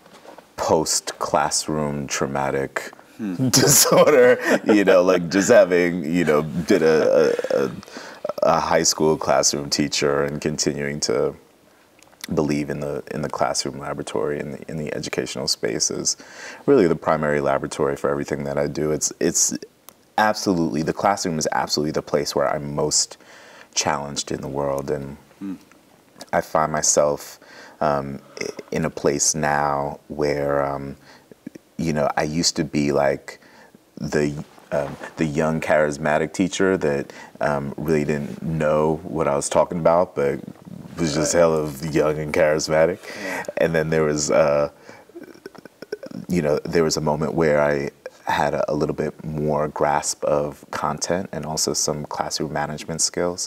post-classroom traumatic hmm. disorder. You know, like just having you know been a, a, a high school classroom teacher and continuing to believe in the in the classroom laboratory in the in the educational space is really the primary laboratory for everything that I do. It's it's absolutely the classroom is absolutely the place where I'm most challenged in the world, and mm. I find myself um, in a place now where um, you know I used to be like the um, the young charismatic teacher that um, really didn't know what I was talking about, but was just hell of young and charismatic. Yeah. And then there was, uh, you know, there was a moment where I had a, a little bit more grasp of content and also some classroom management skills.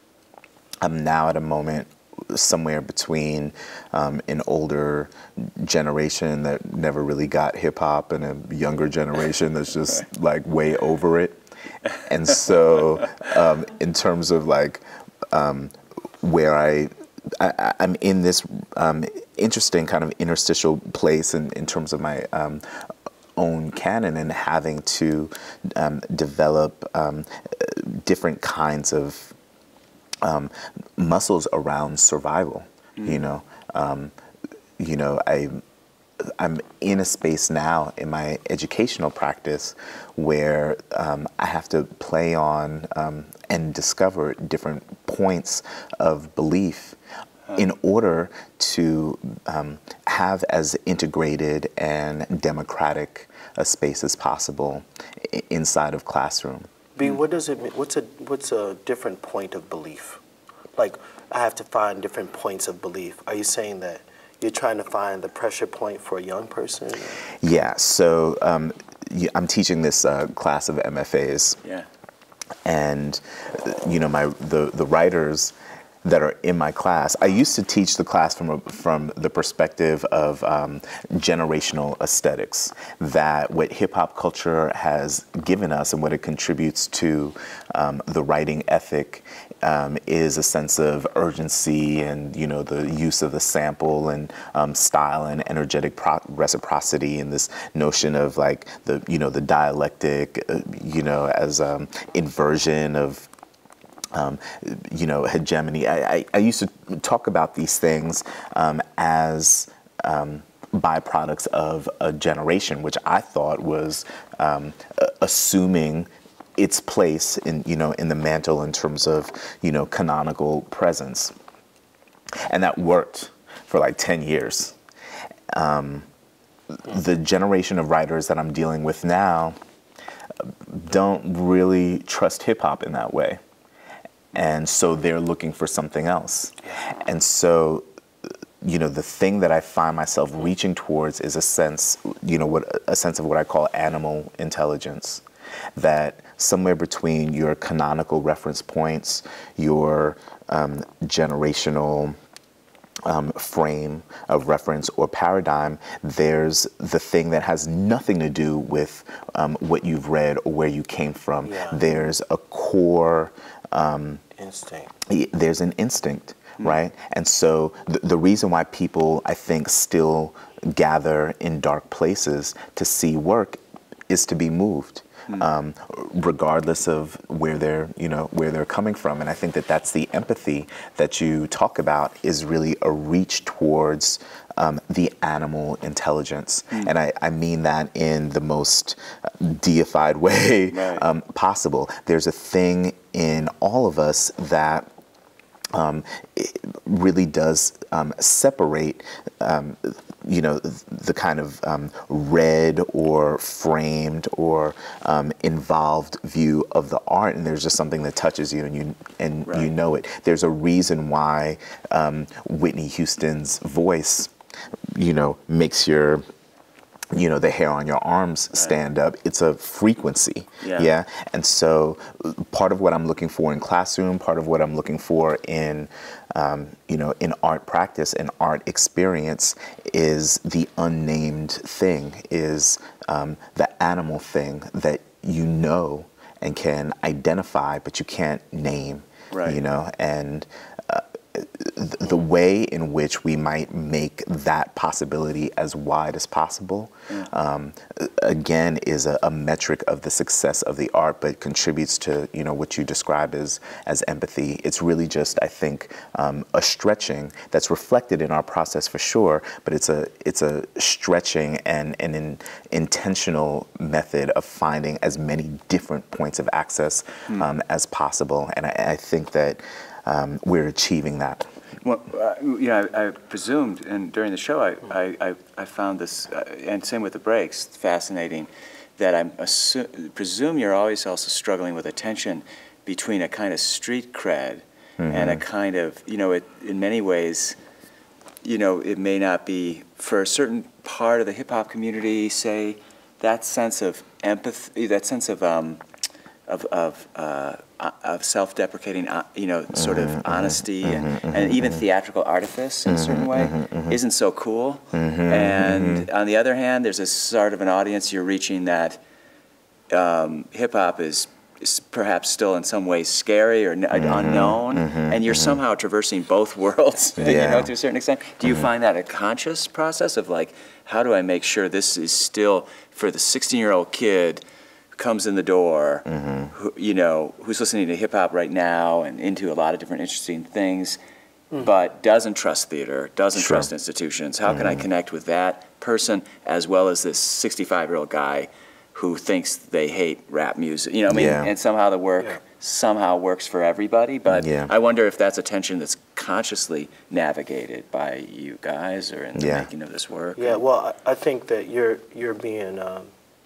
I'm now at a moment somewhere between um, an older generation that never really got hip hop and a younger generation that's just like way over it. And so um, in terms of like um, where I, I, I'm in this um, interesting kind of interstitial place in, in terms of my um, own canon and having to um, develop um, different kinds of um, muscles around survival. Mm. You know, um, you know, I, I'm in a space now in my educational practice where um, I have to play on um, and discover different points of belief in order to um, have as integrated and democratic a space as possible inside of classroom. B, what does it mean? What's a what's a different point of belief? Like, I have to find different points of belief. Are you saying that you're trying to find the pressure point for a young person? Yeah. So um, I'm teaching this uh, class of M F As. Yeah. And you know, my the the writers that are in my class. I used to teach the class from a, from the perspective of um, generational aesthetics, that what hip hop culture has given us and what it contributes to um, the writing ethic um, is a sense of urgency and, you know, the use of the sample and um, style and energetic pro reciprocity and this notion of like the, you know, the dialectic, uh, you know, as um, inversion of Um, you know, hegemony. I, I, I used to talk about these things um, as um, byproducts of a generation, which I thought was um, assuming its place in, you know, in the mantle in terms of, you know, canonical presence. And that worked for like ten years. Um, the generation of writers that I'm dealing with now don't really trust hip hop in that way. And so they're looking for something else. And so, you know, the thing that I find myself reaching towards is a sense, you know, what a sense of what I call animal intelligence. That somewhere between your canonical reference points, your um, generational um, frame of reference or paradigm, there's the thing that has nothing to do with um, what you've read or where you came from. Yeah. There's a core Um, instinct. There's an instinct, mm. right? And so the, the reason why people, I think, still gather in dark places to see work is to be moved, mm. um, regardless of where they're, you know, where they're coming from. And I think that that's the empathy that you talk about is really a reach towards Um, the animal intelligence. Mm. And I, I mean that in the most deified way right. um, possible. There's a thing in all of us that um, it really does um, separate um, you know, the kind of um, read or framed or um, involved view of the art, and there's just something that touches you and you and right. you know it. There's a reason why um, Whitney Houston's voice, you know, makes your, you know, the hair on your arms stand right. up. It's a frequency. Yeah. yeah. And so part of what I'm looking for in classroom, part of what I'm looking for in, um, you know, in art practice and art experience is the unnamed thing, is um, the animal thing that you know and can identify, but you can't name, right. you know, and the way in which we might make that possibility as wide as possible, yeah. um, again, is a, a metric of the success of the art, but contributes to, you know, what you describe as as empathy. It's really just, I think, um, a stretching that's reflected in our process for sure, but it's a it's a stretching and, and an intentional method of finding as many different points of access mm. um, as possible, and I, I think that Um, we're achieving that. Well, uh, you know, I, I presumed, and during the show, I, I, I found this, uh, and same with the breaks, fascinating, that I presume you're always also struggling with a tension between a kind of street cred mm-hmm. and a kind of, you know, it, in many ways, you know, it may not be, for a certain part of the hip-hop community, say, that sense of empathy, that sense of um, of of, uh, of self-deprecating, uh, you know, sort of Mm-hmm, honesty mm-hmm, and, mm-hmm, and even mm-hmm. theatrical artifice in a certain way Mm-hmm, mm-hmm. isn't so cool. Mm-hmm, And mm-hmm. on the other hand, there's a sort of an audience you're reaching that um, hip hop is, is perhaps still in some ways scary or n Mm-hmm, unknown, mm-hmm, and you're mm-hmm. somehow traversing both worlds, you Yeah. know, to a certain extent. Do you Mm-hmm. find that a conscious process of like, how do I make sure this is still for the sixteen-year-old kid who comes in the door, Mm-hmm. who, you know, who's listening to hip hop right now and into a lot of different interesting things, but doesn't trust theater, doesn't Sure. trust institutions? How can I connect with that person as well as this sixty-five-year-old guy who thinks they hate rap music? You know what I mean? Yeah. And somehow the work Yeah. somehow works for everybody, but Yeah. I wonder if that's a tension that's consciously navigated by you guys or in the Yeah. making of this work. Yeah, well, I I think that you're you're being um,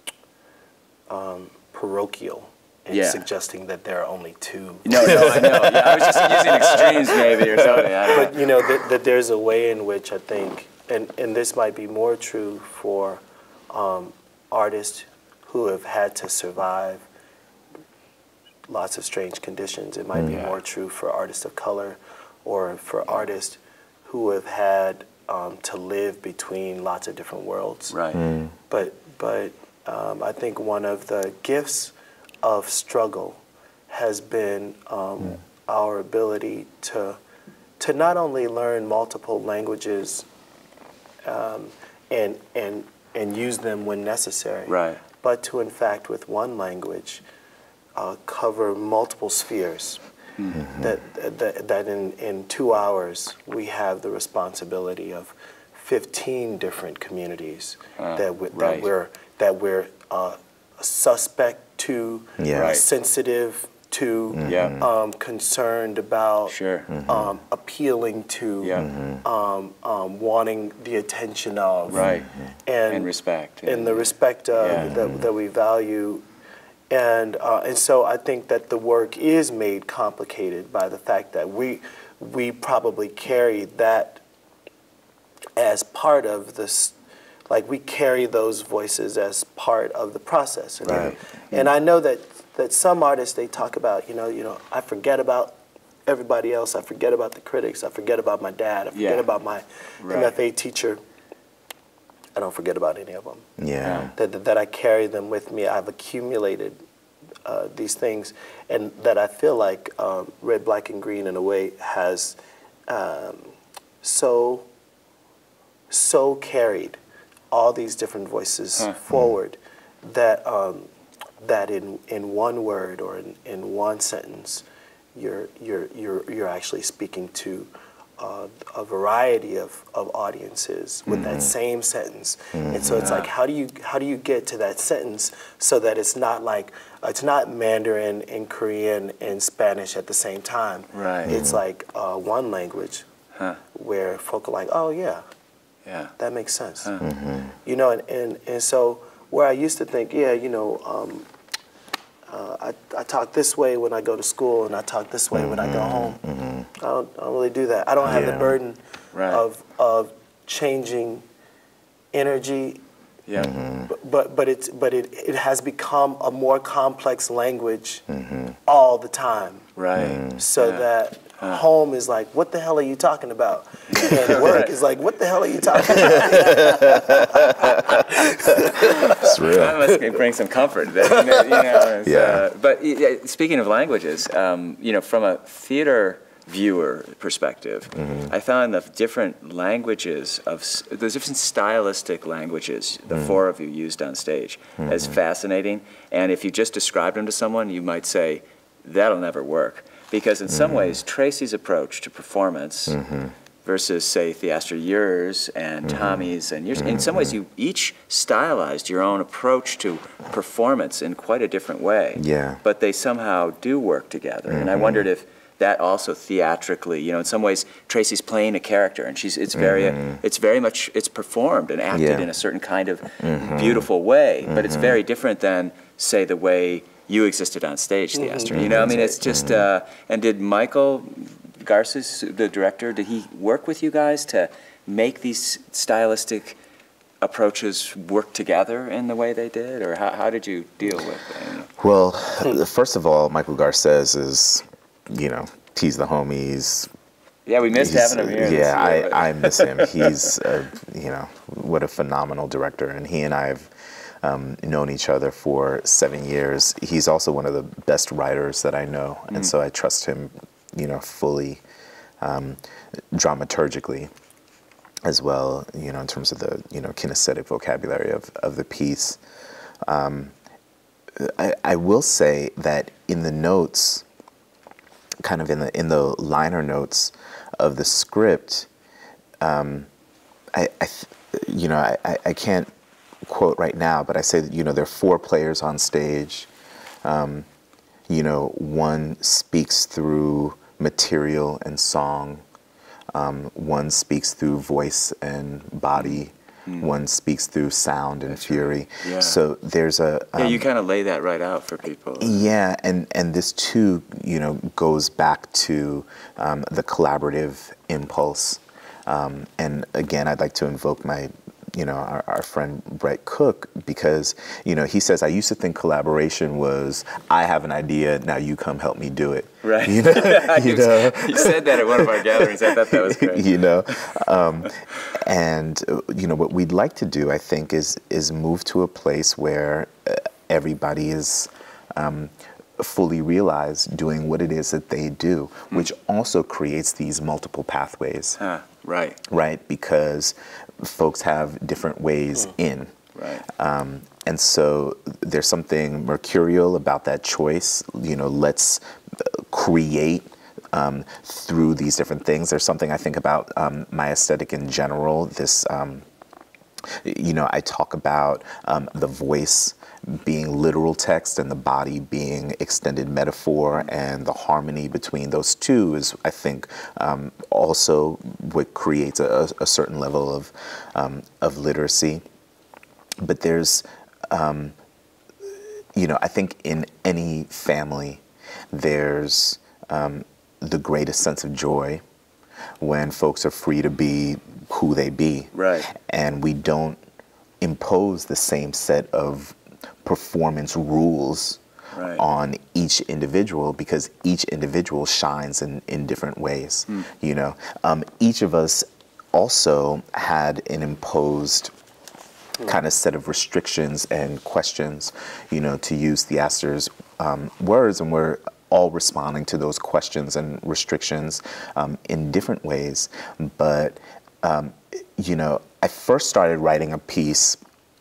um, parochial in Yeah. suggesting that there are only two. No, no, I know. Yeah, I was just using extremes maybe or something. I don't But know. you know that, that there's a way in which I think, and, and this might be more true for um, artists who have had to survive lots of strange conditions. It might Yeah. be more true for artists of color, or for artists who have had um, to live between lots of different worlds. Right. Mm. But but um, I think one of the gifts of struggle has been um, our ability to to not only learn multiple languages um, and and and use them when necessary, Right. but to in fact with one language uh, cover multiple spheres. Mm-hmm. That that that in in two hours we have the responsibility of fifteen different communities Uh, that we, right. that we're that we're uh, suspect to, Yeah. Right. sensitive to, Yeah. um, concerned about, Sure. um, appealing to, Yeah. um, um, wanting the attention of, Right. and And respect. and the respect of Yeah. that, that we value. And uh, and so I think that the work is made complicated by the fact that we we probably carry that as part of this, like we carry those voices as part of the process. And, Right. and I know that that some artists, they talk about, you know, you know, I forget about everybody else. I forget about the critics. I forget about my dad. I forget Yeah. about my Right. M F A teacher. I don't forget about any of them. Yeah. That, that, that I carry them with me. I've accumulated uh, these things, and that I feel like um, Red, Black, and Green, in a way, has um, so so carried all these different voices Huh. forward that um, that in in one word or in, in one sentence, you're you're you're you're actually speaking to Uh, a variety of, of audiences with that same sentence. And so it's like, how do you how do you get to that sentence so that it's not like, it's not Mandarin and Korean and Spanish at the same time. Right. It's like uh, one language Huh. where folk are like, oh yeah, Yeah. that makes sense. Huh. You know, and, and, and so where I used to think, yeah, you know, um, uh, I, I talk this way when I go to school and I talk this way when I go home. I don't, I don't really do that. I don't have Yeah. the burden Right. of of changing energy, Yeah. but but, but it's but it, it has become a more complex language all the time. Right. So Yeah. that home is like, what the hell are you talking about? And work is like, what the hell are you talking about? It's real. That must bring some comfort. That, you know, you know, it's, Yeah. uh, but uh, speaking of languages, um, you know, from a theater viewer perspective, I found the different languages of s- those different stylistic languages the four of you used on stage as fascinating. And if you just described them to someone, you might say, "That'll never work," because in some ways, Tracy's approach to performance versus, say, Theaster, yours, and Tommy's, and yours. In some ways, you each stylized your own approach to performance in quite a different way. Yeah. But they somehow do work together. And I wondered if that also theatrically, you know, in some ways, Tracy's playing a character, and she's it's very it's very much it's performed and acted Yeah. in a certain kind of beautiful way. But it's very different than, say, the way you existed on stage, Theaster. You know, I mean, it's just. Uh, and did Michael Garces, the director, did he work with you guys to make these stylistic approaches work together in the way they did, or how, how did you deal with it? Well, first of all, Michael Garces is, you know, tease the homies. Yeah, we missed He's, having him here. Yeah, this year, I, I miss him. He's, a, you know, what a phenomenal director. And he and I have um, known each other for seven years. He's also one of the best writers that I know. Mm. And so I trust him, you know, fully um, dramaturgically as well, you know, in terms of the, you know, kinesthetic vocabulary of, of the piece. Um, I, I will say that in the notes, kind of in the in the liner notes of the script, um, I, I you know I, I can't quote right now, but I say that, you know, there are four players on stage. Um, you know, one speaks through material and song. Um, one speaks through voice and body. Mm. One speaks through sound and That's fury. Right. Yeah. So there's a um, yeah. You kind of lay that right out for people. Yeah, and and this too, you know, goes back to um, the collaborative impulse. Um, and again, I'd like to invoke my, you know, our, our friend Brett Cook, because, you know, he says, I used to think collaboration was, I have an idea, now you come help me do it. Right. You know, you, know? You said that at one of our gatherings. I thought that was great. You know, um, and, uh, you know, what we'd like to do, I think, is, is move to a place where uh, everybody is um, fully realized doing what it is that they do, mm. which also creates these multiple pathways. Huh. Right. Right, because folks have different ways mm. in. Right. Um, and so there's something mercurial about that choice. You know, let's create um, through these different things. There's something I think about um, my aesthetic in general. This, um, you know, I talk about um, the voice being literal text and the body being extended metaphor, and the harmony between those two is, I think, um, also what creates a, a certain level of um, of literacy. But there's, um, you know, I think in any family, there's um, the greatest sense of joy when folks are free to be who they be. Right. And we don't impose the same set of performance rules right. on each individual, because each individual shines in, in different ways. Mm. You know, um, each of us also had an imposed mm. kind of set of restrictions and questions, you know, to use Theaster's um, words, and we're all responding to those questions and restrictions um, in different ways. But, um, you know, I first started writing a piece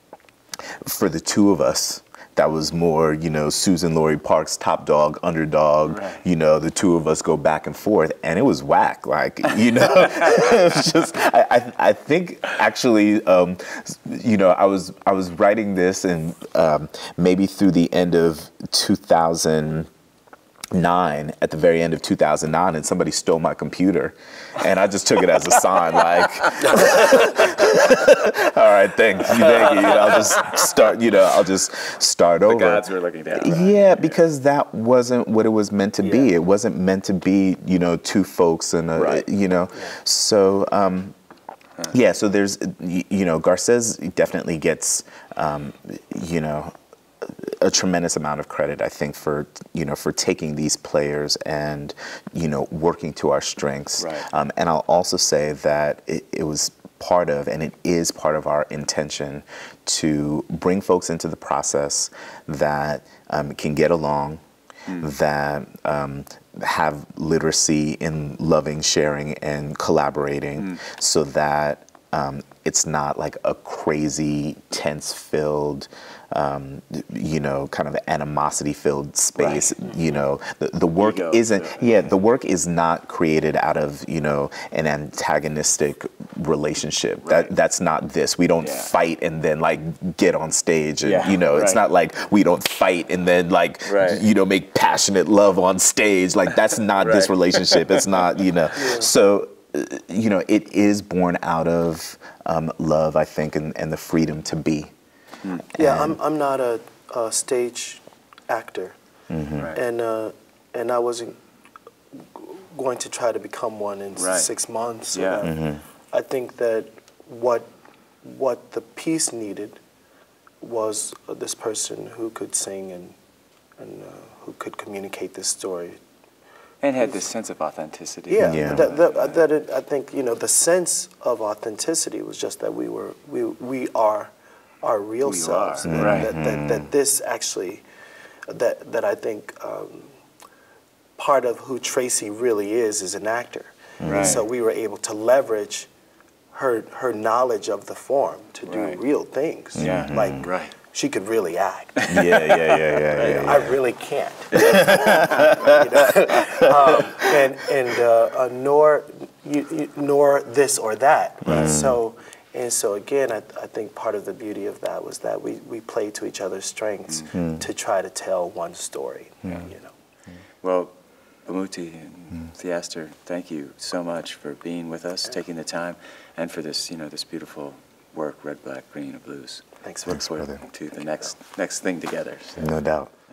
for the two of us that was more, you know, Susan Laurie Parks, top dog, underdog, right. you know, the two of us go back and forth, and it was whack, like, you know, it was just, I, I, I think actually, um, you know, I was, I was writing this, and um, maybe through the end of two thousand nine, at the very end of two thousand nine, and somebody stole my computer, and I just took it as a sign, like, all right, thank you, thank you, you know, I'll just start, you know, I'll just start the over. The gods were looking down. Right? Yeah, because that wasn't what it was meant to yeah. be. It wasn't meant to be, you know, two folks and, a, right. you know, yeah. so, um, huh. yeah, so there's, you know, Garces definitely gets, um, you know, a tremendous amount of credit, I think, for, you know, for taking these players and, you know, working to our strengths. Right. Um, and I'll also say that it, it was part of, and it is part of our intention to bring folks into the process that um, can get along, mm. that um, have literacy in loving, sharing, and collaborating, mm. so that um, it's not like a crazy, tense-filled, Um, you know, kind of animosity-filled space. Right. You know, the, the work Ego, isn't. Yeah. yeah, the work is not created out of, you know, an antagonistic relationship. Right. That that's not this. We don't yeah. fight and then like get on stage, and yeah. you know, right. it's not like we don't fight and then like right. you know make passionate love on stage. Like that's not right. this relationship. It's not, you know. Yeah. So, you know, it is born out of um, love, I think, and, and the freedom to be. Yeah, I'm I'm not a, a stage actor, mm-hmm. right. and uh, and I wasn't going to try to become one in right. six months. Yeah, mm-hmm. I think that what what the piece needed was this person who could sing and, and uh, who could communicate this story. And had this sense of authenticity. Yeah, Yeah. that, that, that it, I think, you know, the sense of authenticity was just that we were, we, we are our real We selves. are, And right. that, that, that this actually, that, that I think um, part of who Tracy really is is an actor. Right. And so we were able to leverage her, her knowledge of the form to do Right. real things. Yeah. Like, Right. she could really act. Yeah, yeah, yeah, yeah, yeah, yeah. I really can't. You know? um, and and uh, uh, nor you, you, nor this or that. And so and so again, I, I think part of the beauty of that was that we, we played to each other's strengths Mm-hmm. to try to tell one story. You know. Well, Bamuthi and Theaster, thank you so much for being with us, taking the time, and for this, you know, this beautiful work, Red, Black, Green, and Blues. Thanks, Look Thanks, forward brother. to the next next thing together. So. No doubt.